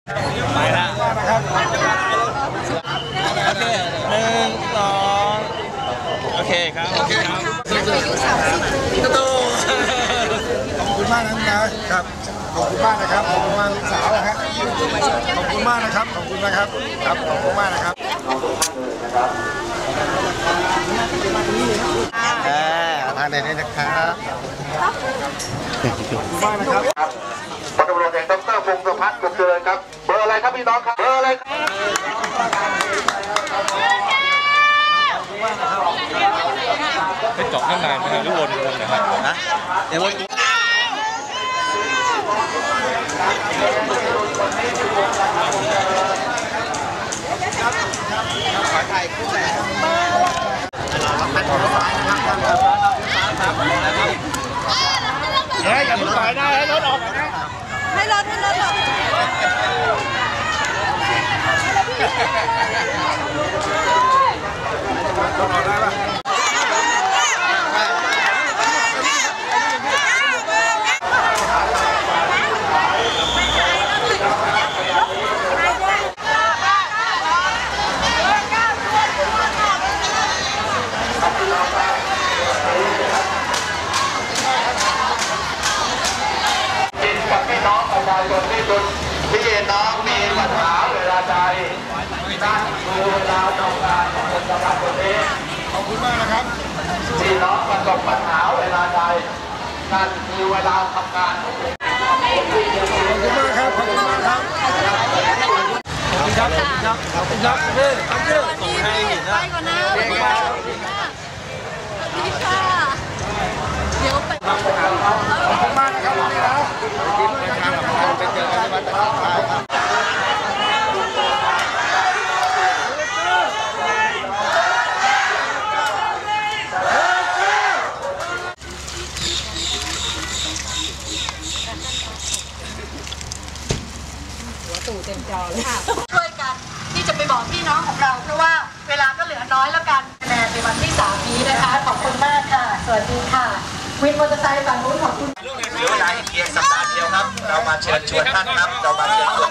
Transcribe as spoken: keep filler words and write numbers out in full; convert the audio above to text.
ไปแล้วนะครับโอเคหนึ่งสองโอเคครับโอเคครับตู้ขอบคุณมากนะครับขอบคุณมากนะครับขอบคุณมากลูกสาวนะฮะขอบคุณมากนะครับขอบคุณนะครับครับขอบคุณมากนะครับอ่าทานได้เลยนะครับขอบคุณมากนะครับพลตำรวจเอกดร.พงศพัฒน์กุลเจริญครับเบอร์อะไรครับพี่น้องครับเบอร์อะไรไปเจาะข้างในนะครับหรือวนวนนะครับนะเดี๋ยววนขอถ่ายคู่แบบเฮ้ยอย่าเพิ่งปล่อยนะให้รถออกให้รถให้รถออกต้องออกได้ป่ะพี่น้องมีปัญหาเวลาใดนั่นคือเวลาทำงานของคนสำคัญคนนี้ขอบคุณมากนะครับพี่น้องประสบปัญหาเวลาใดนั่นคือเวลาทำงานของคนขอบคุณมากครับขอบคุณมากครับขอบคุณครับขอบคุณครับนี่ขอบคุณส่งให้เห็นนะไปก่อนนะไปก่อนพี่ค่ะเดี๋ยวไปขอบคุณมากนะครับวันนี้นะทีมงานของเราไปเจอกันที่วัดตะไคร้ครับตู่เต็มจอเลยค่ะช่วยกันที่จะไปบอกพี่น้องของเราเพราะว่าเวลาก็เหลือน้อยแล้วกันคะแนนในวันที่สามนี้นะคะขอบคุณมากค่ะสวัสดีค่ะวินมอเตอร์ไซค์ฝั่งนู้นขอบคุณเหลือเวลาอีกเพียงสัปดาห์เดียวครับเรามาเชิญชวนท่านครับเรามาเชิญชวน